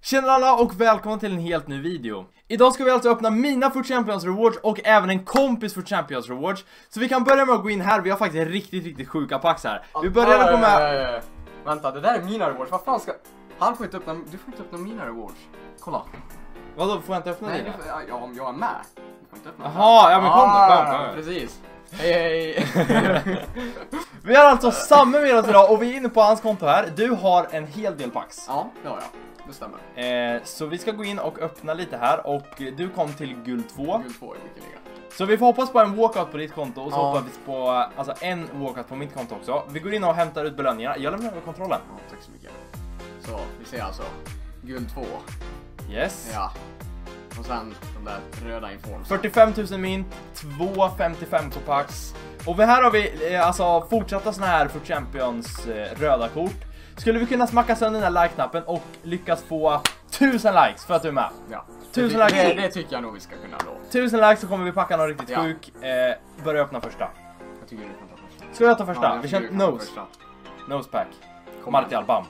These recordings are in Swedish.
Tjena alla och välkommen till en helt ny video. Idag ska vi alltså öppna mina Foot Champions Rewards och även en kompis Foot Champions Rewards. Så vi kan börja med att gå in här, vi har faktiskt riktigt sjuka packs här. Vi börjar på med... Vänta, det där är mina rewards, vad fan ska... Han får inte öppna, du får inte öppna mina rewards. Kolla. Vadå, får jag inte öppna dina? Ja, om jag är med. Du får inte öppna. Jaha, ja men kom. Precis. Hej. Vi har alltså Samme med oss idag och vi är inne på hans konto här. Du har en hel del packs. Ja, det har jag. Det stämmer. Så vi ska gå in och öppna lite här och du kom till guld 2. Guld 2 är mycket liga. Så vi får hoppas på en walkout på ditt konto och så hoppas vi på alltså en walkout på mitt konto också. Vi går in och hämtar ut belöningarna. Jag lämnar över kontrollen. Ja, tack så mycket. Så, vi ser alltså guld 2. Yes. Ja. Och sen de där röda informs. 45 000 mynt, 2 55 packs. Och här har vi alltså fortsatta såna här för Champions röda kort. Skulle vi kunna smacka sönder den här like-knappen och lyckas få 1000 likes för att du är med? Ja. 1000 likes. Det tycker jag nog vi ska kunna då. 1000 likes så kommer vi packa något riktigt sjuk. Börja öppna första. Jag tycker du kan ta första. Ska jag ta första? Ja, vi kör nose. Nose pack. Martial, bam.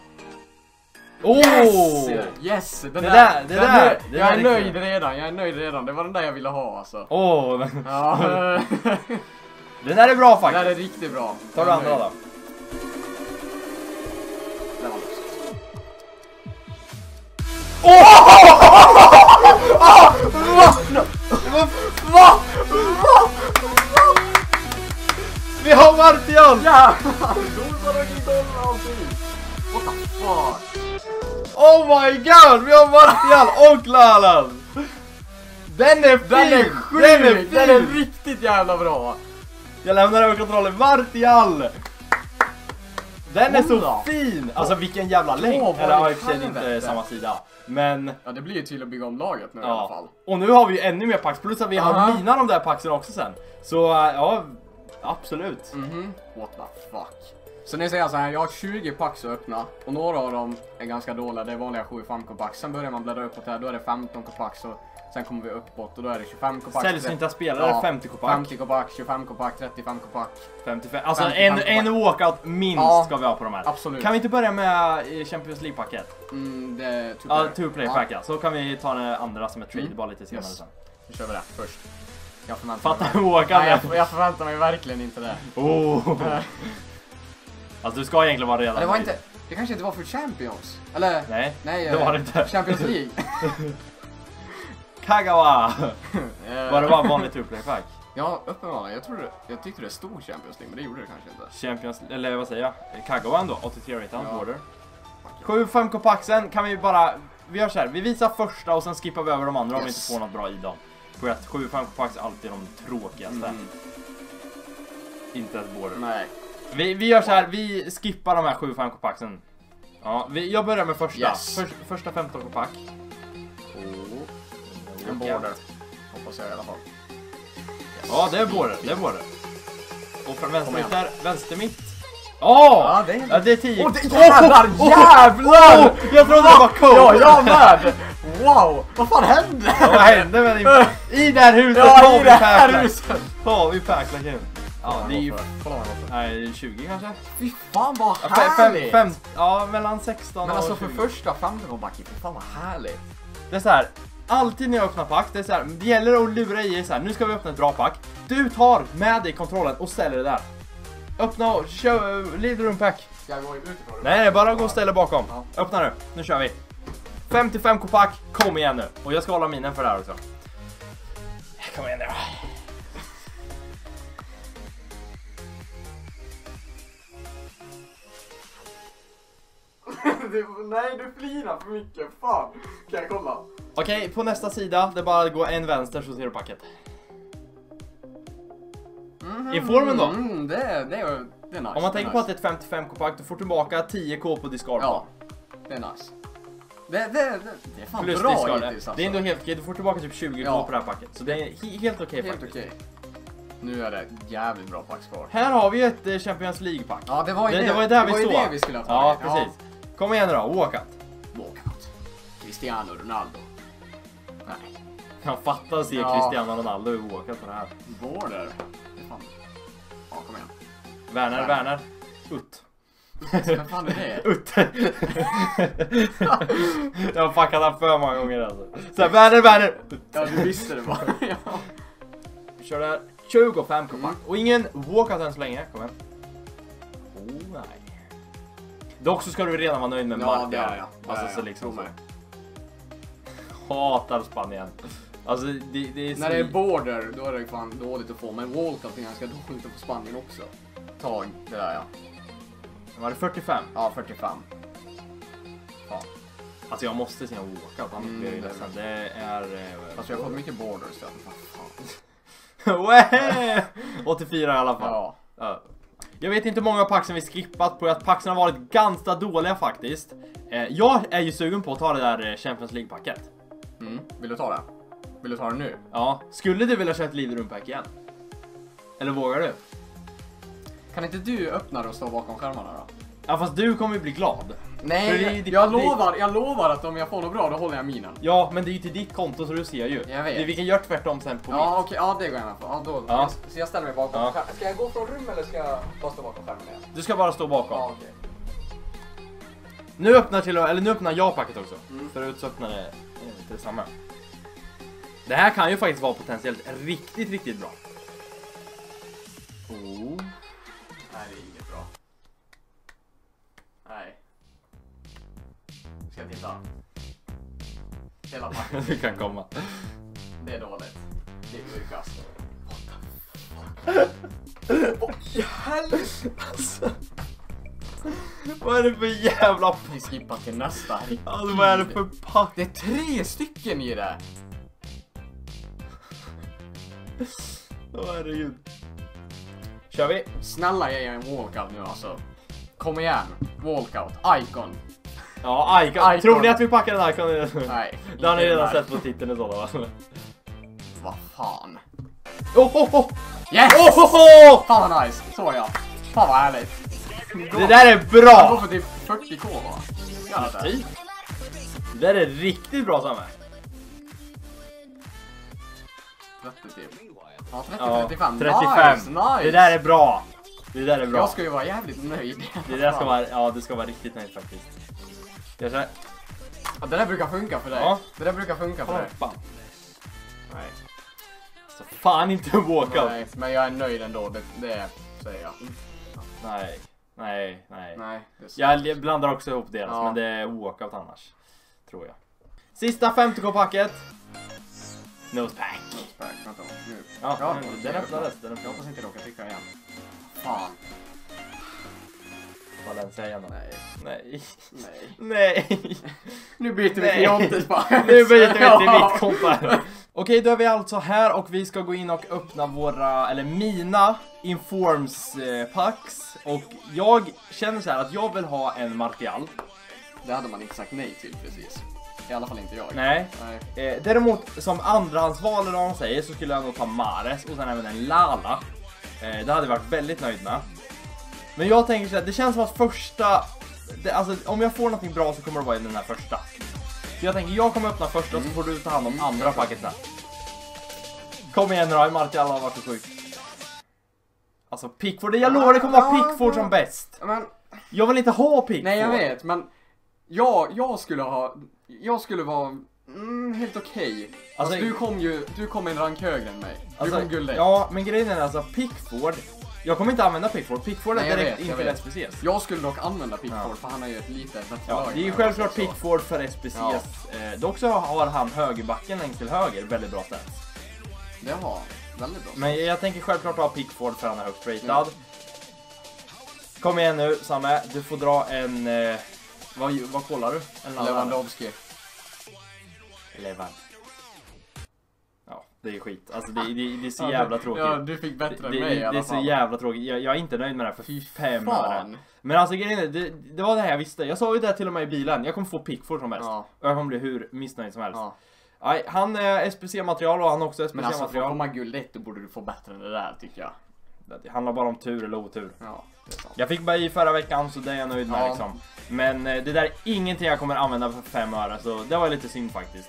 Yes! Det där. Jag är nöjd redan. Det var den där jag ville ha alltså. Ja. Den där är bra faktiskt. Den där är riktigt bra. Tar du andra då? Den var löst. Va? Vi har Martial! Ja! What the fuck? Oh my god! Vi har Martial och Lalan! Den är fin! Den är riktigt jävla bra! Jag lämnar över kontrollen. Martial! Den är så fin! Alltså vilken jävla längd! Eller har i och för sig inte samma sida. Men... ja, det blir ju till att bygga om laget nu i alla fall. Och nu har vi ju ännu mer packs. Plus att vi har mina de där packsen också sen. Så ja, absolut. What the fuck? Så ni säger så här, jag har 20 packs att öppna. Och några av dem är ganska dåliga. Det är vanliga 7-5 packs. Sen börjar man bläddra uppåt här, då är det 15 packs. Och sen kommer vi uppåt och då är det 25 packs. Sällsynta spelare, 50 pack. 50 pack, 25 pack, 35 pack. 55. Alltså en walkout minst ska vi ha på de här. Absolut. Kan vi inte börja med Champions League-packet? Det är two-player pack, ja. Så kan vi ta den andra som är trade bara lite senare sen. Nu kör vi det först. Jag förväntar mig verkligen inte det. Alltså du ska egentligen vara redan. Det var inte, det kanske inte var för Champions. Eller? Nej, det var det inte. Champions League. Kagawa. Var det bara en vanlig two-player pack? Ja, uppenbarligen. Jag tyckte det stod Champions League, men det gjorde det kanske inte. Champions, eller vad säger jag? Kagawa ändå, 83 rated border. 7-5 packsen kan vi bara... Vi gör så här, vi visar första och sen skippar vi över de andra om vi inte får något bra i dem. För att 7-5 packs är alltid de tråkigaste. Inte ett border. Nej. Vi gör så här, vi skippar de här 7-5 packsen. Ja, jag börjar med första. Första 15 pack. En border. Hoppas jag i alla fall. Ja, det är border, Och från vänster mitt. Ja, det är 10. Jävlar! Jag trodde det var code. Ja, jag med! Wow, vad fan hände? Vad hände med i det här huset? Ja, i det här huset. Ja, vi packlar in. Ja, det är ju... Kolla vad det är. Nej, 20 kanske? Fy fan vad härligt! Ja, mellan 16 men och alltså 20. för första 15 backen, fy fan vad härligt. Det är så här, alltid när jag öppnar pack, det är så här, det gäller att lura i så här, nu ska vi öppna ett bra pack. Du tar med dig kontrollen och ställer det där. Öppna och kör, lead room pack. Ska jag gå utifrån? Nej, bara gå och ställa bakom. Öppna nu kör vi. 55 pack, kom igen nu. Och jag ska hålla minen för det här också. Kom igen nu. Nej, du flinar för mycket, fan. Kan jag kolla? Okej, på nästa sida, det är bara att gå en vänster så ser du packet. I formen då? Det är nice. Om man tänker på att det är ett 55k-pack, då får du tillbaka 10k på discard. Ja, det är nice. Det är fan plus bra discard. hittills, alltså. Det är ändå helt okej, du får tillbaka typ 20k på det här packet. Så det är helt okej helt faktiskt. okej. Nu är det jävligt bra packs kvar. Här har vi ett Champions League-pack. Ja, det var ju det vi skulle ha tagit. Ja, precis. Kom igen nu då, walkout. Cristiano Ronaldo. Nej. Jag fattar att se Cristiano Ronaldo i walkout på det här. Border. Det fan. Ja, kom igen. Werner. Ut. Vad fan är det? Utter. Jag har fuckat han för många gånger alltså. Så här, vänner. Ja, du visste det bara. Ja. Vi kör där 25 kompack. Och ingen walkout än så länge. Kom igen. Oh nej. Dock så ska du redan vara nöjd med marken. Det är jag. Alltså så liksom så. Hatar Spanien. Alltså det är så... När det är border, då är det fan dåligt att få. Men walkout är ganska dåligt på Spanien också. Tag, det där ja. Var det 45? Ja, 45. Ja. Alltså jag måste se en walkout, annars blir jag ju ledsen. Det är... Alltså jag har fått mycket borders så fan. 84 i alla fall. Ja. Ja. Jag vet inte hur många packsen vi skippat på att packsen har varit ganska dåliga faktiskt. Jag är ju sugen på att ta det där Champions League-packet. Vill du ta det? Vill du ta det nu? Ja. Skulle du vilja köra ett Liv Room-pack igen? Eller vågar du? Kan inte du öppna det och stå bakom skärmarna då? Ja, fast du kommer ju bli glad. Nej, jag lovar att om jag får något bra då håller jag minen. Ja, men det är ju till ditt konto så du ser ju. Jag vet. Vi kan göra tvärtom sen på Ja, mitt. okej, ja det går jag med på. Ja, då, Ja. Så jag ställer mig bakom. Ja. Ska jag gå från rum eller ska jag bara stå bakom skärmen igen? Du ska bara stå bakom. Ja, okej. Nu öppnar jag packet också. Förut så öppnar det inte detsamma. Det här kan ju faktiskt vara potentiellt riktigt, riktigt bra. Oh. Nej, det är inget bra. Nej. Ska jag titta? Hela packet. Du kan komma. Det är dåligt. Det är urkast. Alltså. Vad är det för jävla... Vi skippar till nästa. Alltså, vad är det för pack? Det är 3 stycken i det. Herregud. Kör vi? Snälla ge en walkout nu alltså. Kom igen. Walkout. Icon. Ja, Icon. Tror ni att vi packar en Icon? Nej. Det har ni redan sett på titeln och sådana, va? Vad fan. Oh! Yes! Oh! Fan vad nice. Så ja. Fan vad härligt. Det där är Jag går bra! för typ 40k va? Ja, typ. Det där är riktigt bra Samme. 30 typ. Ja, 30, Ja, 35. 35. Nice. Det där är bra. Det där är bra. Jag ska ju vara jävligt nöjd. Det där ska vara, ja, du ska vara riktigt nöjd faktiskt. Jag kör. Ja, det där brukar funka för dig. Ja. Det där brukar funka för dig. Fan. Nej. Så fan inte walkout. Nej, men jag är nöjd ändå. Det säger jag. Nej. Nej, det är Jag blandar också ihop deras, Ja. men det är walkout annars. Tror jag. Sista 50k-packet. Nosepack. Vänta, nu. Ja, Ja, den öppnades. Jag hoppas inte råka trycka igen. Fan. Vad den säger då? Nej. Nej. Nu byter vi Nej. till Jontes bara. Nu byter vi till mitt konto här. Okej, då är vi alltså här och vi ska gå in och öppna mina Informs packs. Och jag känner så här att jag vill ha en Martial. Det hade man inte sagt nej till precis. I alla fall inte jag. Nej. Däremot som andrahandsval eller vad man säger så skulle jag nog ta Mares och sen även en Lala. Det hade jag varit väldigt nöjd med. Men jag tänker så här, det känns som att alltså om jag får någonting bra så kommer det vara i den här första. Så jag tänker, jag kommer öppna första så får du ta hand om andra packet sen. Kom igen nu då, Martial har varit så sjuk. Alltså Pickford, jag lovar det kommer vara Pickford som bäst. Men, Jag vill inte ha Pickford. nej jag vet, men jag skulle vara helt okej. Alltså, du kom en rank högre än mig. Du Alltså, kom guld. ja, men grejen är alltså Pickford. Jag kommer inte använda Pickford. Pickford är Nej, jag direkt vet, jag inför vet. SPCs. Jag skulle dock använda Pickford för han har ju ett lite bättre Ja, lag. det är ju självklart Pickford för SPCs. Ja. Dock så har han högerbacken längst till höger väldigt bra stats. Det var väldigt bra. Men jag tänker självklart ha Pickford för han är högt ratad. Kom igen nu, Samme. Du får dra en... vad kollar du? En Lewandowski. Levan. Ja, det är skit. Alltså det är så jävla tråkigt. Ja, du fick bättre än mig i Det alla är så fall. jävla tråkigt. Jag är inte nöjd med det här för 5 öre. Fan. Men alltså grejen är, det var det här jag visste. Jag sa ju det till och med i bilen. Jag kommer få Pickford som bäst. Ja. Och jag kommer bli hur missnöjd som helst. Ja. Nej, han är SPC-material och han har också Men alltså för att SPC-material. komma guld 1 då borde du få bättre än det där tycker jag. Det handlar bara om tur eller otur. Ja, det är sant. Jag fick bara i förra veckan så det är jag nöjd med Ja. liksom. Men det där är ingenting jag kommer använda för 5 öre så det var lite synd faktiskt.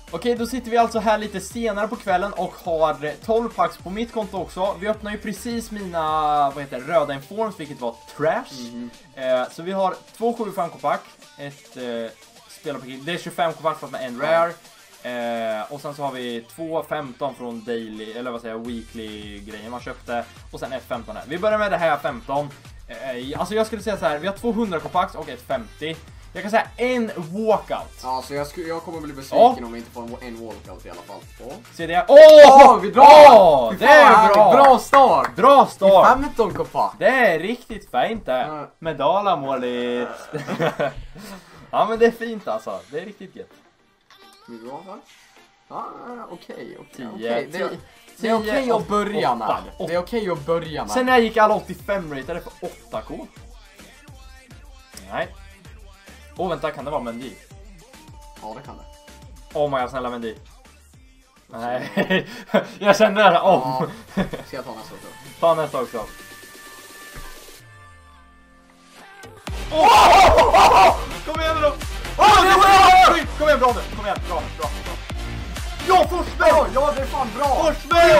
Okej, då sitter vi alltså här lite senare på kvällen och har 12 packs på mitt konto också. Vi öppnar ju precis mina, röda informs, vilket var trash. Så vi har 2 7-5-pack, ett spelarpaket, det är 25 pack fast med en rare. Och sen så har vi 2-15 från daily, eller vad säger jag, weekly grejer man köpte. Och sen ett 15 här. Vi börjar med det här 15. Alltså jag skulle säga så här, vi har 200 packs och ett 50. Jag kan säga en walkout. Ja, så jag kommer bli besviken om vi inte får en walkout i alla fall. Se det. Åh! Vi drar! Det är bra! Bra start! Bra start! 15 koppar! Det är riktigt fint det. Medalamåligt. Ja, men det är fint alltså. Det är riktigt gött. Vi drar va? Ja, okej. 10. Det är okej att börja med. Det är okej att börja med. Sen när jag gick alla 85 ratade för 8k. Nej. Vänta, kan det vara Mendy? Ja, det kan det. Oh my god, snälla Mendy. Nej, jag kände det här om. Ja, ska jag ta nästa också? Ta nästa också. Kom igen då! Kom igen, bra nu! Kom igen, bra. Ja, Forsberg! Ja, det är fan bra! Forsberg!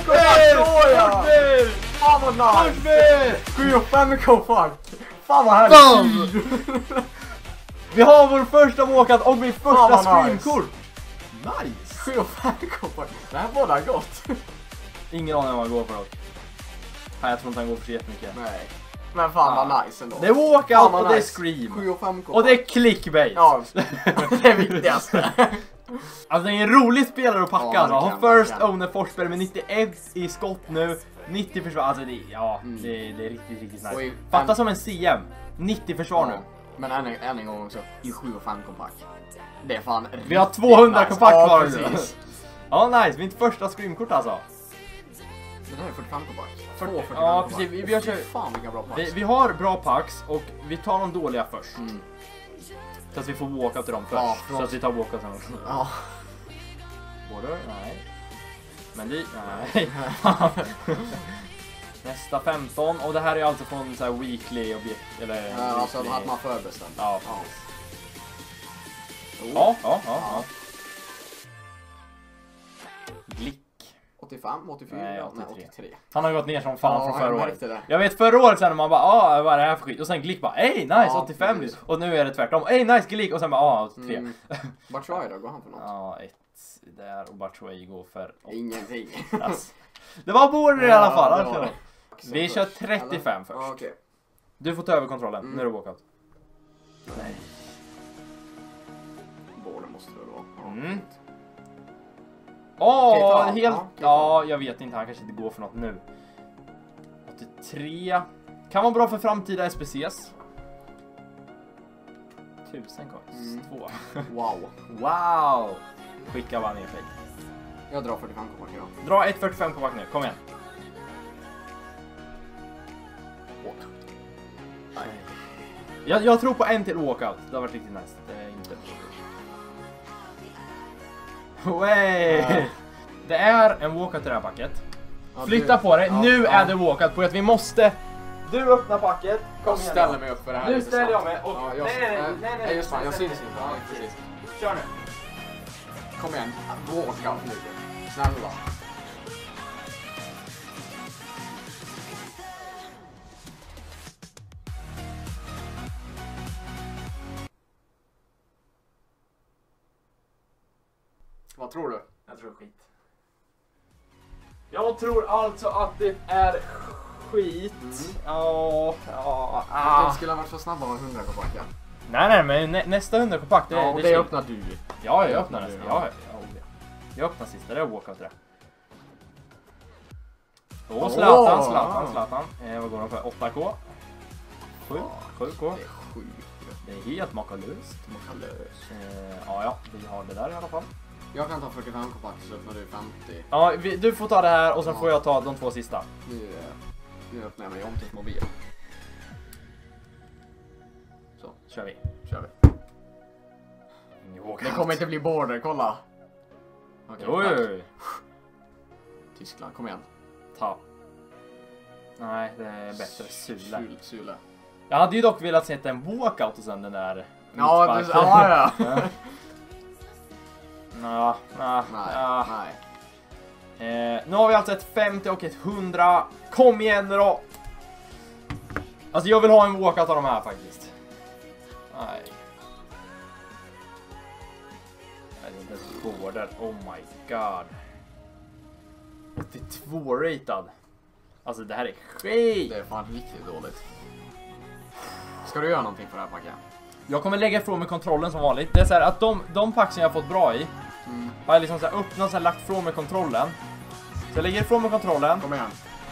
Fan vad nice! Forsberg! 7-5 koppar! Fan vad härligt! Vi har vår första walkout och min första screenkort. Nice! 7-5 koppar! Det här båda gott! Ingen aning om vad han går för dock. Nej, jag tror inte han går för så jättemycket. Nej. Men fan vad nice ändå. Det är walkout och det är scream. 7-5 koppar. Och det är clickbait. Ja, det är viktigaste. Alltså det är en rolig spelare att packa. Ja, alltså. Har verkligen. first owner Forsberg med 91 i skott nu. 90 försvar. Alltså det, det är riktigt nice. Oj, Fatta som en CM. 90 försvar nu. Men än en gång också. I 7-5 kompakt. Det är fan Vi har 200 nice. kompakt Ja, kvar. precis. Ja, nice. Mitt första screamkort alltså. Det här är 45 kompakt. 45 Ja, kompakt. precis. Vi har kört. Fan vilka bra packs. Vi har bra packs och vi tar de dåliga först. Så att vi får walkout till dem först. Ja, så att vi tar walkout till dem. Ja. Border? Nej. Mendy? Nej. Nästa 15. Och det här är alltså från så här weekly objekt. Eller Alltså weekly. hade man förbestämt. Ja. Ja. Ja. Glick. 85, 84, Nej, 83. Han har gått ner som fan Ja, från jag förra året. märkte det. Jag vet förra året sen när man bara vad är det här för skit? Och sen Glick bara nice Ja, 85. precis. Och nu är det tvärtom. Nice Glick och sen bara 83. Batshuayi då, går han för något? Ja, ett där och Batshuayi går för 8. Ingenting. Alltså. Det var border i alla fall. Ja, det var Alltså. Vi kör 35 först. Ja, okej. Du får ta över kontrollen. Nu är det walkout. Nej. Border måste det vara. Mm. Keita, Helt... ja, Ja, jag vet inte. Han kanske inte går för något nu. 83. Kan vara bra för framtida SPCs. 1000 coins. 2. Wow. Wow! Skicka bara ner fake. Jag drar 45 koppar då. Dra 1,45 på back nu. Kom igen. Jag tror på en till walkout. Det har varit riktigt nice. Det är inte... Way! Det är en walkout i det här packet. Ja, Flytta på det. Ja, Nu ja. är det walkout på att vi måste... Du öppnar packet. Kom Jag igen. ställer mig upp för det här. Nu lite ställer jag snabbt. mig. Och... Ja, nej, just fan, jag syns inte. Ja, precis. Kör nu. Kom igen. Walkout nu. Snälla. Vad tror du? Jag tror skit. Jag tror alltså att det är skit. Den skulle ha varit så snabba med 100 koppar. Nej, men nästa 100 kompakt, det är Det chill. öppnar du. Ja, jag öppnar nästa. Ja. Jag öppnar sista, det är walkout det. Åh! Zlatan. Vad går de för? 8k? 7k? Det är sjukt. Det är helt makalöst. Makalöst. Ja, vi har det där i alla fall. Jag kan ta 45 koppar så öppnar du 50. Ja, du får ta det här och sen Ja. får jag ta de 2 sista. Nu öppnar jag mig om till mobil. Så, Kör vi. kör vi. Walkout. Det kommer inte bli border, kolla. Okej, Oj. Tyskland, kom igen. Ta. Nej, det är bättre. Sule. Sule. Jag hade ju dock velat sätta en walkout och sen den där Ja, mittbacken. ja. Nej. Nu har vi alltså ett 50 och ett 100. Kom igen nu då! Alltså jag vill ha en walkout av de här faktiskt. Nej. Det är inte border. Oh my god. 82 ratad. Alltså det här är skit. Det är fan riktigt dåligt. Ska du göra någonting för det här packet? Jag kommer lägga ifrån mig kontrollen som vanligt. Det är så här att de packsen jag har fått bra i har jag liksom så här öppnat och så här lagt ifrån mig kontrollen. Så jag lägger ifrån mig kontrollen. Kom igen.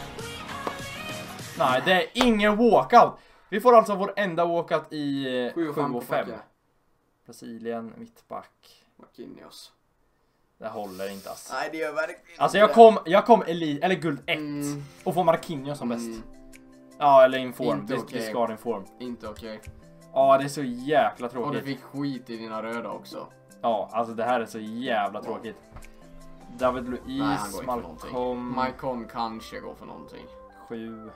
Nej, det är ingen walkout. Vi får alltså vår enda walkout i 7 och 5. Brasilien, mittback. Marquinhos. Det håller inte alltså. Nej, det gör verkligen inte. Alltså jag kom eller guld 1 och får Marquinhos som bäst. Ja, eller inform. Discard inform. Inte okej. Ja, det är så jäkla Och tråkigt. du fick skit i dina röda också. Ja, alltså det här är så jävla tråkigt. David Nej, han Luiz, går inte för någonting. Malcolm. Maicon kanske går för någonting. 7.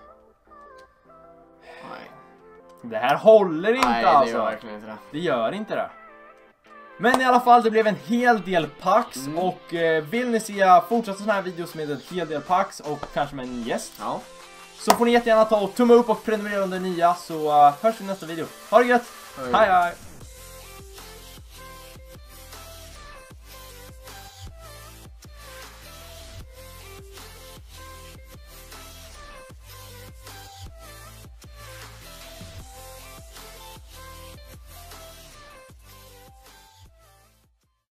Nej. Det här håller inte. Nej, alltså. det gör verkligen inte det. Det gör inte det. Men i alla fall, det blev en hel del packs. Och vill ni se fortsatta sådana här videos med en hel del packs och kanske med en gäst, Ja. så får ni jättegärna ta och tumma upp och prenumerera under nya. Så hörs vi i nästa video. Ha det gött! Hej hej!